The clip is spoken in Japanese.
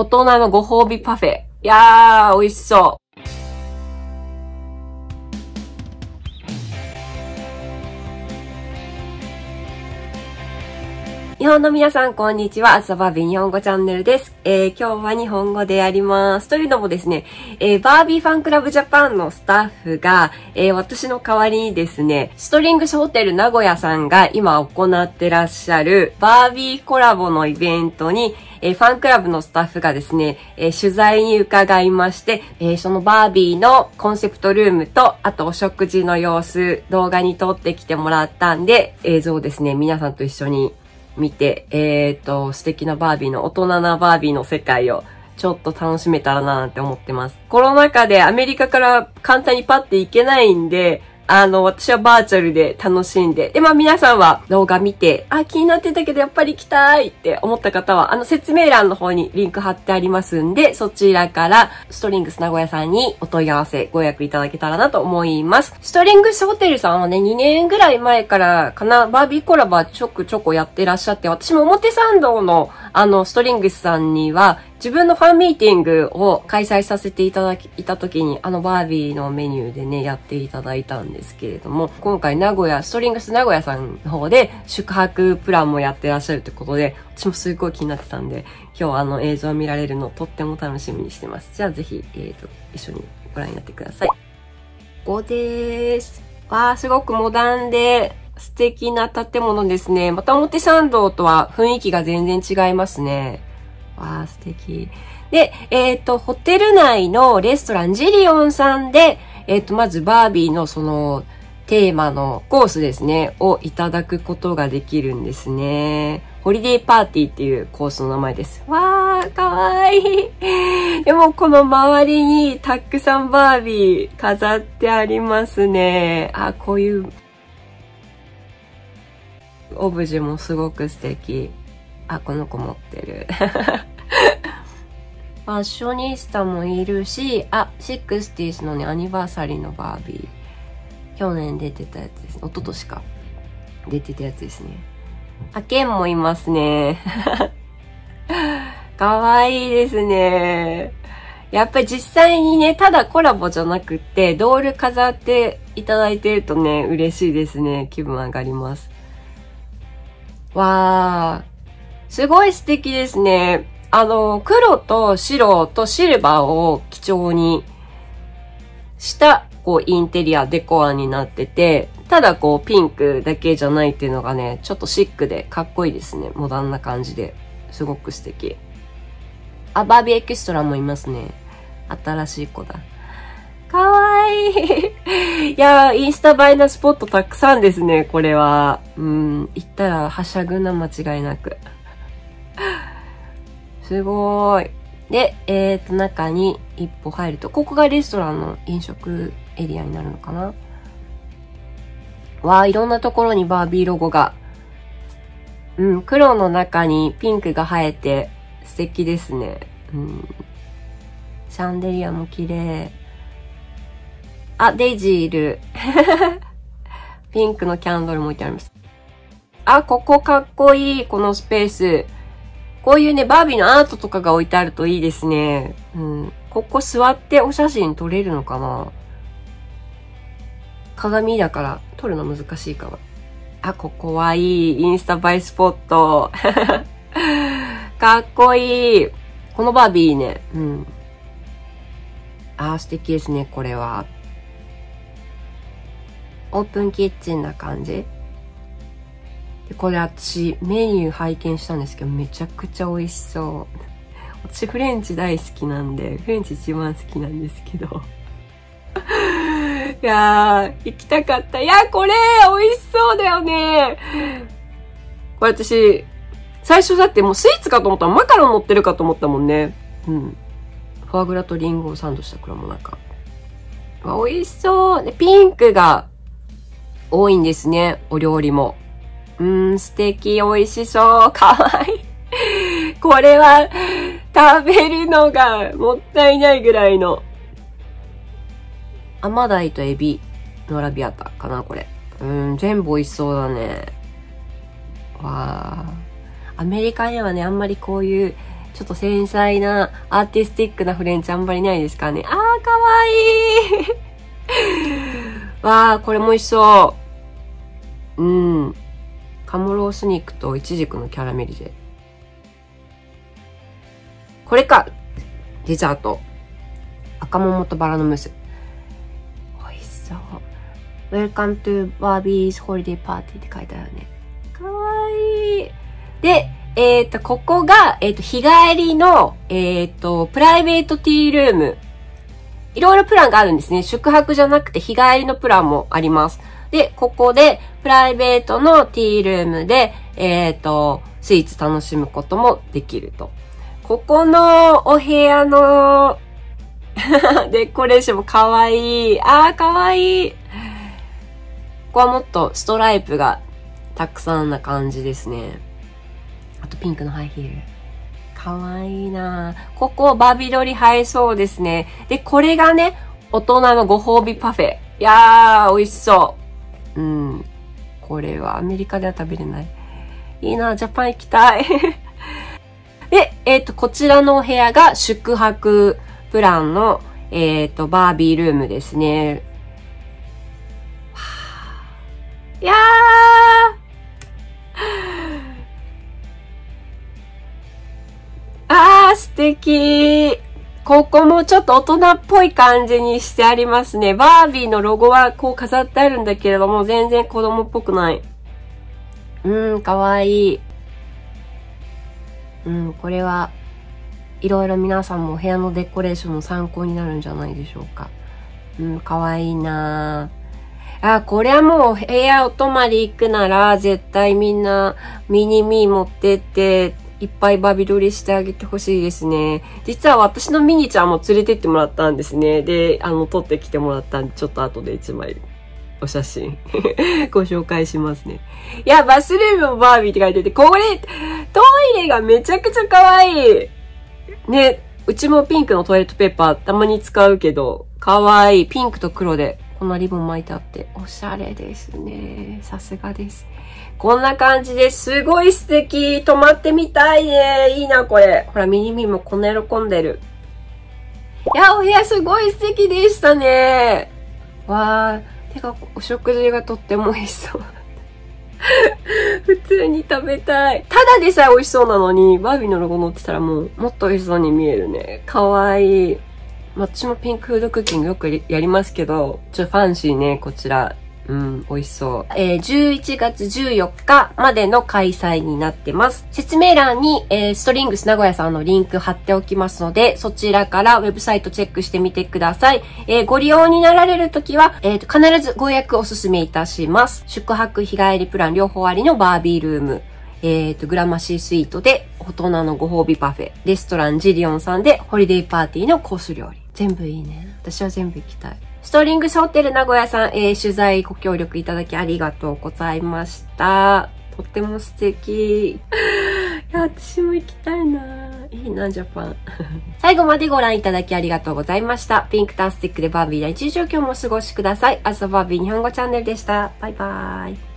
大人のご褒美パフェ。いやー、美味しそう。日本の皆さん、こんにちは。朝バービー日本語チャンネルです。今日は日本語でやります。というのもですね、バービーファンクラブジャパンのスタッフが、私の代わりにですね、ストリングスホテル名古屋さんが今行ってらっしゃるバービーコラボのイベントに、ファンクラブのスタッフがですね、取材に伺いまして、そのバービーのコンセプトルームと、あとお食事の様子、動画に撮ってきてもらったんで、映像をですね、皆さんと一緒に見て、素敵なバービーの、大人なバービーの世界をちょっと楽しめたらなって思ってます。コロナ禍でアメリカから簡単にパッて行けないんで、私はバーチャルで楽しんで、で、皆さんは動画見て、気になってたけどやっぱり行きたいって思った方は、説明欄の方にリンク貼ってありますんで、そちらからストリングス名古屋さんにお問い合わせ、ご予約いただけたらなと思います。ストリングスホテルさんはね、2年ぐらい前からかな、バービーコラボはちょくちょくやってらっしゃって、私も表参道のストリングスさんには、自分のファンミーティングを開催させていただ時に、バービーのメニューでね、やっていただいたんですけれども、今回ストリングス名古屋さんの方で宿泊プランもやってらっしゃるってことで、私もすごい気になってたんで、今日映像を見られるのをとっても楽しみにしてます。じゃあぜひ、一緒にご覧になってください。ここでーす。わー、すごくモダンで素敵な建物ですね。また表参道とは雰囲気が全然違いますね。わー、素敵。で、ホテル内のレストランジリオンさんで、まずバービーのそのテーマのコースですね、をいただくことができるんですね。ホリデーパーティーっていうコースの名前です。わー、かわいい。でもこの周りにたくさんバービー飾ってありますね。こういうオブジェもすごく素敵。この子持ってる。ファッショニスタもいるし、60s のね、アニバーサリーのバービー。去年出てたやつです。一昨年か。出てたやつですね。ケンもいますね。かわいいですね。やっぱり実際にね、ただコラボじゃなくって、ドール飾っていただいてるとね、嬉しいですね。気分上がります。わー。すごい素敵ですね。黒と白とシルバーを基調にした、インテリア、デコアになってて、ただピンクだけじゃないっていうのがね、ちょっとシックでかっこいいですね。モダンな感じで。すごく素敵。バービーエキストラもいますね。新しい子だ。かわいい。いやー、インスタ映えなスポットたくさんですね、これは。行ったらはしゃぐな、間違いなく。すごーい。で、中に一歩入ると、ここがレストランの飲食エリアになるのかな。わー、いろんなところにバービーロゴが。黒の中にピンクが生えて素敵ですね。シャンデリアも綺麗。デイジーいる。ピンクのキャンドルも置いてあります。ここかっこいい、このスペース。こういうね、バービーのアートとかが置いてあるといいですね。ここ座ってお写真撮れるのかな？鏡だから撮るの難しいかな。ここはいい。インスタ映えスポット。かっこいい。このバービーいいね。素敵ですね、これは。オープンキッチンな感じ。で、これ私メニュー拝見したんですけど、めちゃくちゃ美味しそう。私フレンチ大好きなんで、フレンチ一番好きなんですけど。いやー、行きたかった。いや、これ美味しそうだよね。これ私、最初だってもうスイーツかと思ったらマカロン乗ってるかと思ったもんね。フォアグラとリンゴをサンドしたクラもなんか。美味しそう。で、ピンクが多いんですね。お料理も。素敵。美味しそう。かわいい。これは食べるのがもったいないぐらいの。アマダイとエビのアラビアータかな、これ。全部美味しそうだね。わー。アメリカにはね、あんまりこういうちょっと繊細なアーティスティックなフレンチあんまりないですかね。あー、かわいいわー、これも美味しそう。鴨ロース肉とイチジクのキャラメリゼ。これか。デザート。赤桃とバラのムース。美味しそう。Welcome to Barbie's Holiday Party って書いてあるね。かわいい。で、ここが、日帰りの、プライベートティールーム。いろいろプランがあるんですね。宿泊じゃなくて日帰りのプランもあります。で、ここで、プライベートのティールームで、スイーツ楽しむこともできると。ここのお部屋のデコレーションもかわいい。あー、かわいい。ここはもっとストライプがたくさんな感じですね。あとピンクのハイヒール。かわいいなぁ。ここバビドリ映えそうですね。で、これがね、大人のご褒美パフェ。いやー、美味しそう。これはアメリカでは食べれない。いいなぁ、ジャパン行きたい。で、こちらのお部屋が宿泊プランの、バービールームですね。いやー、素敵。ここもちょっと大人っぽい感じにしてありますね。バービーのロゴはこう飾ってあるんだけれども、全然子供っぽくない。かわいい。これはいろいろ皆さんも部屋のデコレーションの参考になるんじゃないでしょうか。かわいいなぁ。これはもう部屋お泊まり行くなら絶対みんなミニミー持ってっていっぱいバビ撮りしてあげてほしいですね。実は私のミニちゃんも連れてってもらったんですね。で、撮ってきてもらったんで、ちょっと後で1枚お写真ご紹介しますね。いや、バスルームもバービーって書いてて、これ、トイレがめちゃくちゃ可愛い。ね、うちもピンクのトイレットペーパーたまに使うけど、可愛い。ピンクと黒で、こんなリボン巻いてあって、おしゃれですね。さすがです。こんな感じですごい素敵。泊まってみたいね。いいな、これ。ほら、ミニミもこんな喜んでる。いや、お部屋すごい素敵でしたね。わー、てか、お食事がとっても美味しそう。普通に食べたい。ただでさえ美味しそうなのに、バービーのロゴ載ってたらもっと美味しそうに見えるね。かわいい。私もピンクフードクッキングよくやりますけど、ちょっとファンシーね、こちら。美味しそう。11月14日までの開催になってます。説明欄に、ストリングス名古屋さんのリンク貼っておきますので、そちらからウェブサイトチェックしてみてください。ご利用になられるときは、必ずご予約お勧めいたします。宿泊日帰りプラン両方ありのバービールーム。グラマシースイートで大人のご褒美パフェ。レストランジリオンさんでホリデーパーティーのコース料理。全部いいね。私は全部行きたい。ストリングスホテル名古屋さん、取材ご協力いただきありがとうございました。とっても素敵。いや、私も行きたいな。いいな、ジャパン。最後までご覧いただきありがとうございました。ピンクタンスティックでバービーな一日を今日もお過ごしください。あずさバービー日本語チャンネルでした。バイバーイ。